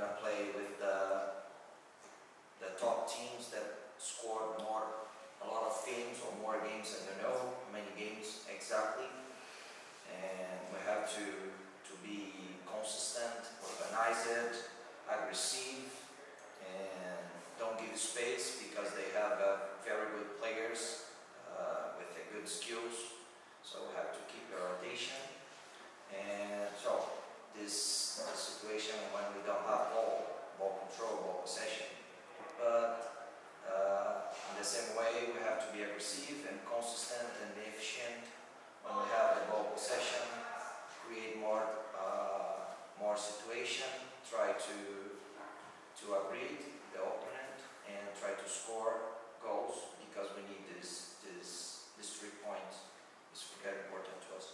gonna play with the top teams that scored a lot of games or more games. I don't know how many games exactly, and we have to be consistent, organized, aggressive, and don't give space, because they have very good players with good skills. So we have to keep a rotation. And so this situation when we don't have ball control, ball possession. But in the same way, we have to be aggressive and consistent and efficient when we have the ball possession, create more situation, try to agree the opponent and try to score goals, because we need this 3 points. It's very important to us.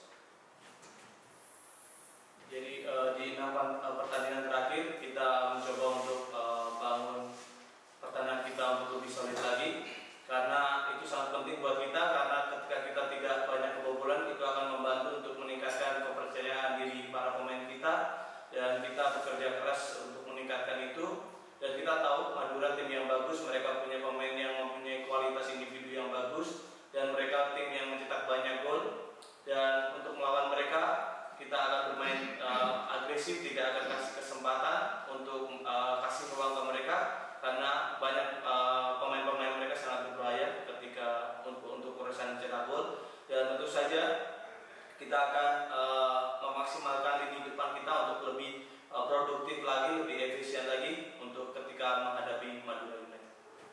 Jadi di 6 pertandingan terakhir kita mencoba untuk bangun pertahanan kita untuk lebih solid lagi, karena itu sangat penting buat kita, karena ketika kita tidak banyak kebobolan itu akan membantu untuk meningkatkan kepercayaan diri para pemain kita, dan kita bekerja keras untuk meningkatkan itu. Dan kita tahu Madura tim yang bagus, mereka punya pemain yang mempunyai kualitas individu yang bagus, dan mereka tim yang mencetak banyak gol. Dan untuk melawan mereka kita akan bermain agresif, tidak akan kasih kesempatan untuk kasih ruang ke mereka, karena banyak pemain-pemain mereka sangat berbahaya ketika untuk urusan cetak gol. Dan tentu saja kita akan memaksimalkan lini depan kita untuk lebih produktif lagi, lebih efisien lagi untuk ketika menghadapi Madura United.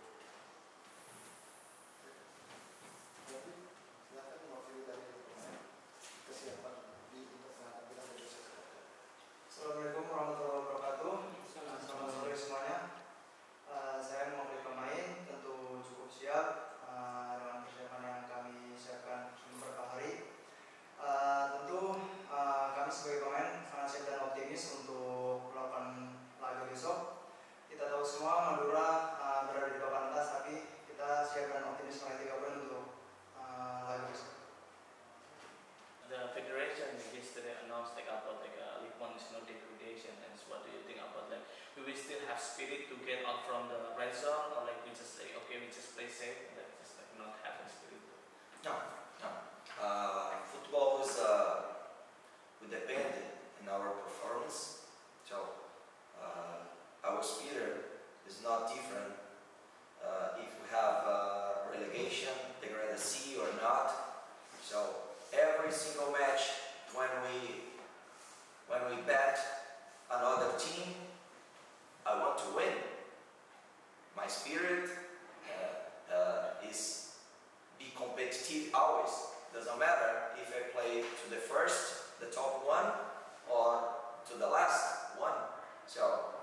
Assalamualaikum warahmatullahi wabarakatuh. Selamat sore semuanya. Saya mewakili pemain, tentu cukup siap dengan persiapan yang kami siapkan beberapa hari. Tentu kami sebagai pemain sangat siap dan optimis untuk melakukan laga besok. Kita tahu semua Madura berada di papan atas, tapi kita siap dan optimis meraih 3 poin untuk laga besok. The federation yesterday announced about League One is no degradation, and so what do you think about that? We will still have spirit to get out from the red zone, or we just say okay, we just play safe and just not have spirit? No. Football is we depend on our performance. So our spirit is not different if we have relegation, degradation or not. So every single match when we bet another team, I want to win. My spirit is be competitive always. Doesn't matter if I play to the first, the top one, or to the last one. So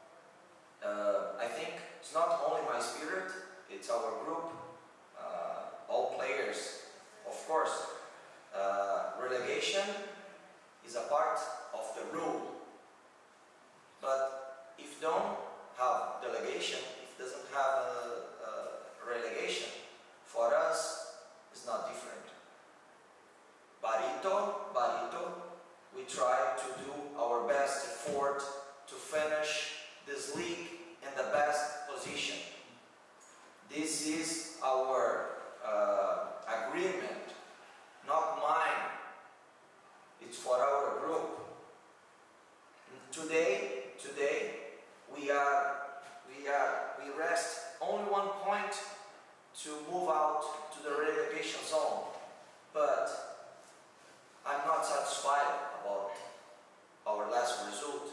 I think it's not only my spirit, it's our group, all players. Of course, relegation is a part of the rule, but if don't have delegation, if doesn't have a relegation, for us it's not different. Barito, we try to do our best effort to finish this league in the best position. This is our agreement, not mine. It's for our group. Today we rest only 1 point to move out to the relegation zone, but I'm not satisfied about our last result.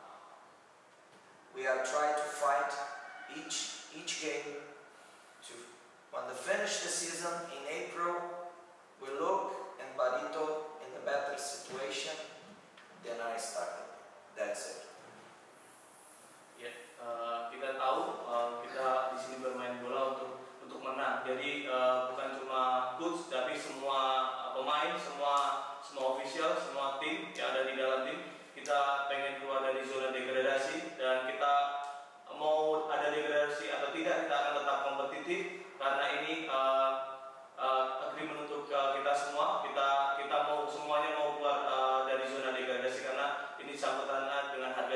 We are trying to fight each game to when they finish the season in April. We look and Barito in the better situation than I started. That's it. Ya, kita tahu kita di sini bermain bola untuk menang. Jadi bukan cuma coach, tapi semua pemain, semua official, semua tim yang ada di dalam tim. Kita pengen keluar dari zona degradasi, dan kita mau ada degradasi atau tidak, kita akan tetap kompetitif, karena ini agreement untuk kita semua. Kita mau semuanya mau keluar dari zona degradasi, karena ini sangkut tangan dengan harga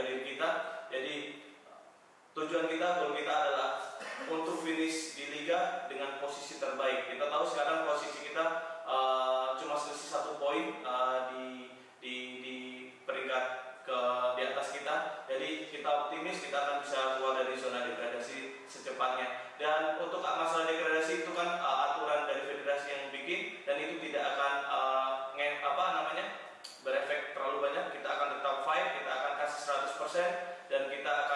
Jadi tujuan kita, goal kita adalah untuk finish di liga dengan posisi terbaik. Kita tahu sekarang posisi kita cuma selisih 1 poin di peringkat di atas kita. Jadi kita optimis kita akan bisa keluar dari zona degradasi secepatnya. Dan untuk masalah degradasi itu kan aturan dari federasi yang bikin, dan itu tidak akan berefek terlalu banyak. Kita akan tetap fight, kita akan kasih 100%, dan kita akan